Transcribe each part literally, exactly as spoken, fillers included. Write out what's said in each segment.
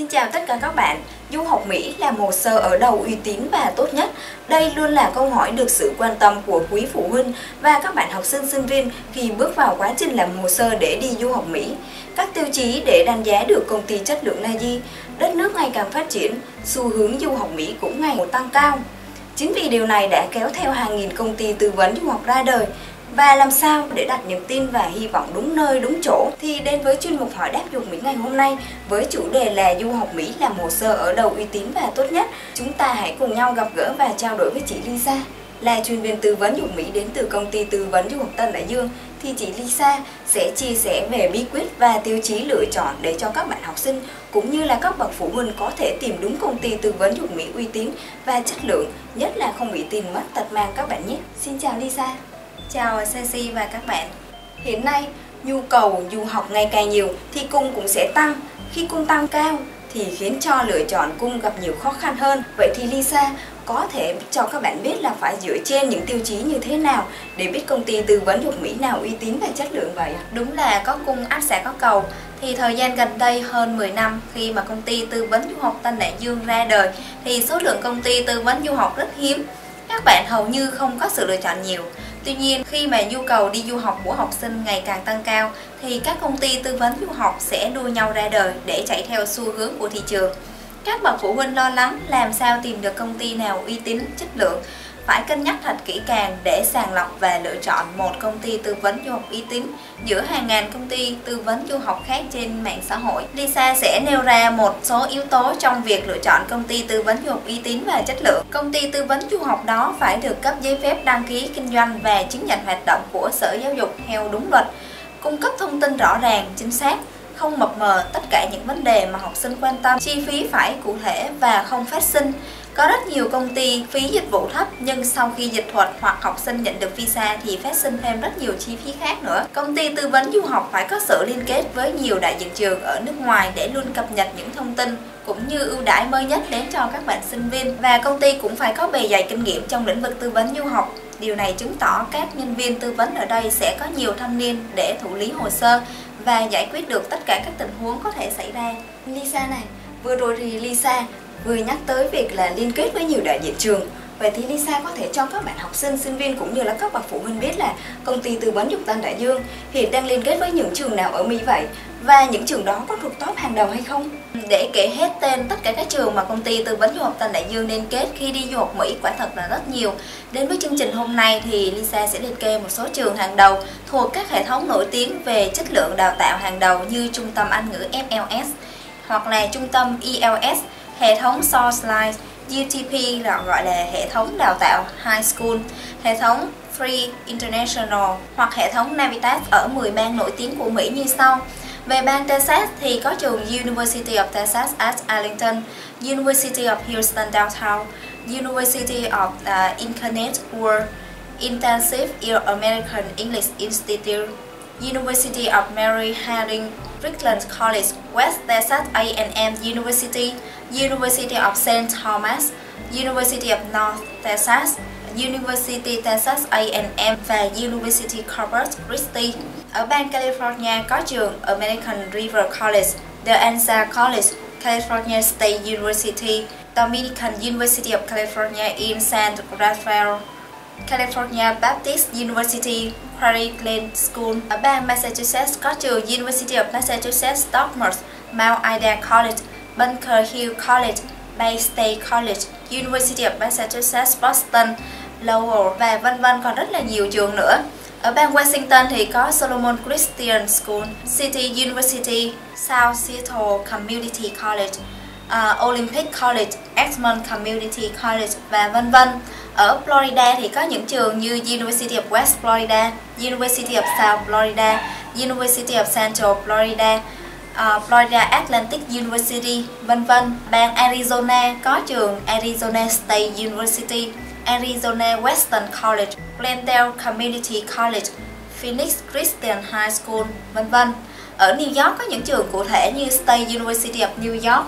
Xin chào tất cả các bạn. Du học Mỹ là hồ sơ ở đâu uy tín và tốt nhất? Đây luôn là câu hỏi được sự quan tâm của quý phụ huynh và các bạn học sinh sinh viên khi bước vào quá trình làm hồ sơ để đi du học Mỹ. Các tiêu chí để đánh giá được công ty chất lượng là gì? Đất nước ngày càng phát triển, xu hướng du học Mỹ cũng ngày một tăng cao. Chính vì điều này đã kéo theo hàng nghìn công ty tư vấn du học ra đời. Và làm sao để đặt niềm tin và hy vọng đúng nơi đúng chỗ? Thì đến với chuyên mục hỏi đáp du học Mỹ ngày hôm nay với chủ đề là du học Mỹ làm hồ sơ ở đâu uy tín và tốt nhất. Chúng ta hãy cùng nhau gặp gỡ và trao đổi với chị Lisa, là chuyên viên tư vấn du học Mỹ đến từ công ty tư vấn du học Tân Đại Dương. Thì chị Lisa sẽ chia sẻ về bí quyết và tiêu chí lựa chọn để cho các bạn học sinh cũng như là các bậc phụ huynh có thể tìm đúng công ty tư vấn du học Mỹ uy tín và chất lượng, nhất là không bị tiền mất tật mang các bạn nhé. Xin chào Lisa. Chào Ceci và các bạn. Hiện nay, nhu cầu du học ngày càng nhiều thì cung cũng sẽ tăng. Khi cung tăng cao thì khiến cho lựa chọn cung gặp nhiều khó khăn hơn. Vậy thì Lisa có thể cho các bạn biết là phải dựa trên những tiêu chí như thế nào để biết công ty tư vấn du học Mỹ nào uy tín và chất lượng vậy? Đúng là có cung ắt sẽ có cầu. Thì thời gian gần đây hơn mười năm khi mà công ty tư vấn du học Tân Đại Dương ra đời thì số lượng công ty tư vấn du học rất hiếm. Các bạn hầu như không có sự lựa chọn nhiều. Tuy nhiên, khi mà nhu cầu đi du học của học sinh ngày càng tăng cao thì các công ty tư vấn du học sẽ đua nhau ra đời để chạy theo xu hướng của thị trường. Các bậc phụ huynh lo lắng làm sao tìm được công ty nào uy tín, chất lượng. Phải cân nhắc thật kỹ càng để sàng lọc và lựa chọn một công ty tư vấn du học uy tín giữa hàng ngàn công ty tư vấn du học khác trên mạng xã hội. Lisa sẽ nêu ra một số yếu tố trong việc lựa chọn công ty tư vấn du học uy tín và chất lượng. Công ty tư vấn du học đó phải được cấp giấy phép đăng ký kinh doanh và chứng nhận hoạt động của Sở Giáo dục theo đúng luật, cung cấp thông tin rõ ràng, chính xác, không mập mờ tất cả những vấn đề mà học sinh quan tâm, chi phí phải cụ thể và không phát sinh. Có rất nhiều công ty phí dịch vụ thấp nhưng sau khi dịch thuật hoặc học sinh nhận được visa thì phát sinh thêm rất nhiều chi phí khác nữa. Công ty tư vấn du học phải có sự liên kết với nhiều đại diện trường ở nước ngoài để luôn cập nhật những thông tin cũng như ưu đãi mới nhất đến cho các bạn sinh viên. Và công ty cũng phải có bề dày kinh nghiệm trong lĩnh vực tư vấn du học. Điều này chứng tỏ các nhân viên tư vấn ở đây sẽ có nhiều thâm niên để thụ lý hồ sơ và giải quyết được tất cả các tình huống có thể xảy ra. Lisa này, vừa rồi thì Lisa vừa nhắc tới việc là liên kết với nhiều đại diện trường. Vậy thì Lisa có thể cho các bạn học sinh, sinh viên cũng như là các bậc phụ huynh biết là công ty tư vấn du học Tân Đại Dương hiện đang liên kết với những trường nào ở Mỹ vậy? Và những trường đó có thuộc top hàng đầu hay không? Để kể hết tên tất cả các trường mà công ty tư vấn du học Tân Đại Dương liên kết khi đi du học Mỹ quả thật là rất nhiều. Đến với chương trình hôm nay thì Lisa sẽ liệt kê một số trường hàng đầu thuộc các hệ thống nổi tiếng về chất lượng đào tạo hàng đầu như Trung tâm Anh ngữ F L S hoặc là Trung tâm E L S, hệ thống Sourcelight, U T P là gọi là hệ thống đào tạo High School, hệ thống Free International hoặc hệ thống Navitas ở mười bang nổi tiếng của Mỹ như sau. Về bang Texas thì có trường University of Texas at Arlington, University of Houston Downtown, University of uh, Incarnate Word, Intensive American English Institute, University of Mary Harding, Brickland College, West Texas A and M University, University of Saint Thomas, University of North Texas, University Texas A and M và University Corpus Christi. Ở bang California có trường American River College, The Anza College, California State University, Dominican University of California in San Rafael, California Baptist University, Quarry Glen School. Ở bang Massachusetts có trường University of Massachusetts Dartmouth, Mount Ida College, Bunker Hill College, Bay State College, University of Massachusetts Boston, Lowell và vân vân, còn rất là nhiều trường nữa. Ở bang Washington thì có Solomon Christian School, City University, South Seattle Community College, uh, Olympic College, Edmond Community College và vân vân. Ở Florida thì có những trường như University of West Florida, University of South Florida, University of Central Florida, uh, Florida Atlantic University, vân vân. Bang Arizona có trường Arizona State University, Arizona Western College, Glendale Community College, Phoenix Christian High School, vân vân. Ở New York có những trường cụ thể như State University of New York,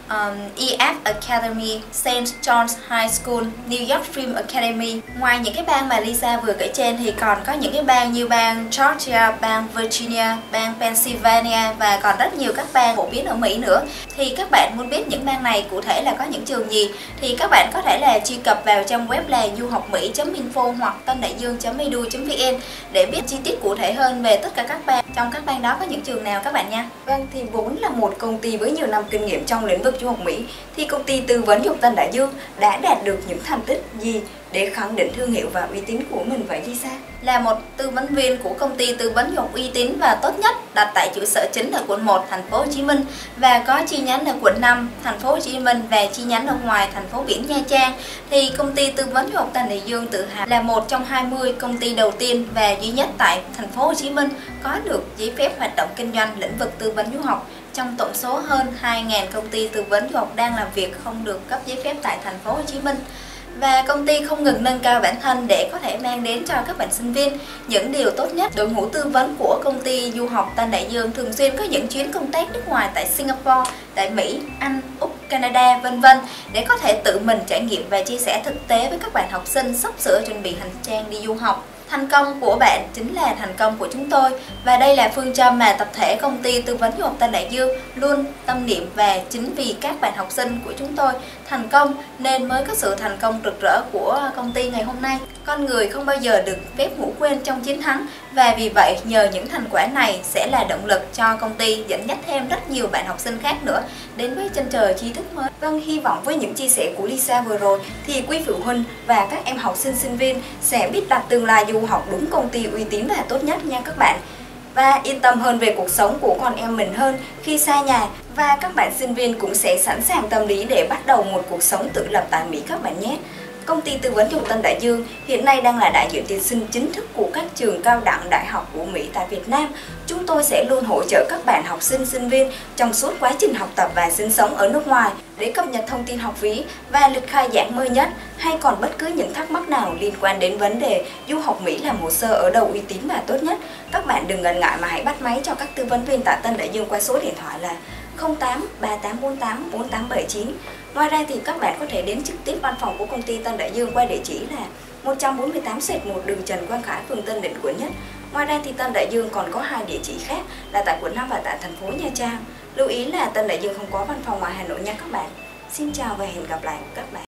um, e ép Academy, Saint John's High School, New York Film Academy. Ngoài những cái bang mà Lisa vừa kể trên thì còn có những cái bang như bang Georgia, bang Virginia, bang Pennsylvania và còn rất nhiều các bang phổ biến ở Mỹ nữa. Thì các bạn muốn biết những bang này cụ thể là có những trường gì thì các bạn có thể là truy cập vào trang web là du học mỹ chấm info hoặc tân đại dương chấm edu chấm vn để biết chi tiết cụ thể hơn về tất cả các bang. Trong các bang đó có những trường nào các bạn nha. Vâng, thì vốn là một công ty với nhiều năm kinh nghiệm trong lĩnh vực du học Mỹ thì công ty tư vấn du học Tân Đại Dương đã đạt được những thành tích gì để khẳng định thương hiệu và uy tín của mình vậy Lisa? Là một tư vấn viên của công ty tư vấn du học uy tín và tốt nhất đặt tại trụ sở chính ở quận một, thành phố Hồ Chí Minh và có chi nhánh ở quận năm, thành phố Hồ Chí Minh và chi nhánh ở ngoài thành phố biển Nha Trang, thì công ty tư vấn du học Tân Đại Dương tự hào là một trong hai mươi công ty đầu tiên và duy nhất tại thành phố Hồ Chí Minh có được giấy phép hoạt động kinh doanh lĩnh vực tư vấn du học. Trong tổng số hơn hai nghìn công ty tư vấn du học đang làm việc không được cấp giấy phép tại thành phố Hồ Chí Minh. Và công ty không ngừng nâng cao bản thân để có thể mang đến cho các bạn sinh viên những điều tốt nhất. Đội ngũ tư vấn của công ty du học Tân Đại Dương thường xuyên có những chuyến công tác nước ngoài tại Singapore, tại Mỹ, Anh, Úc, Canada, vân vân để có thể tự mình trải nghiệm và chia sẻ thực tế với các bạn học sinh sắp sửa chuẩn bị hành trang đi du học. Thành công của bạn chính là thành công của chúng tôi và đây là phương châm mà tập thể công ty tư vấn du học Tân Đại Dương luôn tâm niệm, và chính vì các bạn học sinh của chúng tôi thành công nên mới có sự thành công rực rỡ của công ty ngày hôm nay. Con người không bao giờ được phép ngủ quên trong chiến thắng và vì vậy nhờ những thành quả này sẽ là động lực cho công ty dẫn dắt thêm rất nhiều bạn học sinh khác nữa đến với chân trời tri thức mới. Vâng, hy vọng với những chia sẻ của Lisa vừa rồi thì quý phụ huynh và các em học sinh sinh viên sẽ biết đặt tương lai du học đúng công ty uy tín và tốt nhất nha các bạn. Và yên tâm hơn về cuộc sống của con em mình hơn khi xa nhà, và các bạn sinh viên cũng sẽ sẵn sàng tâm lý để bắt đầu một cuộc sống tự lập tại Mỹ các bạn nhé. Công ty tư vấn du học Tân Đại Dương hiện nay đang là đại diện tuyển sinh chính thức của các trường cao đẳng đại học của Mỹ tại Việt Nam. Chúng tôi sẽ luôn hỗ trợ các bạn học sinh sinh viên trong suốt quá trình học tập và sinh sống ở nước ngoài. Để cập nhật thông tin học phí và lịch khai giảng mới nhất hay còn bất cứ những thắc mắc nào liên quan đến vấn đề du học Mỹ làm hồ sơ ở đầu uy tín và tốt nhất, các bạn đừng ngần ngại mà hãy bắt máy cho các tư vấn viên tại Tân Đại Dương qua số điện thoại là không tám ba tám bốn tám bốn tám bảy chín. Ngoài ra thì các bạn có thể đến trực tiếp văn phòng của công ty Tân Đại Dương qua địa chỉ là một trăm bốn mươi tám xẹt một đường Trần Quang Khải, phường Tân Định, quận Nhất. Ngoài ra thì Tân Đại Dương còn có hai địa chỉ khác là tại quận năm và tại thành phố Nha Trang. Lưu ý là Tân Đại Dương không có văn phòng ngoài Hà Nội nha các bạn. Xin chào và hẹn gặp lại các bạn.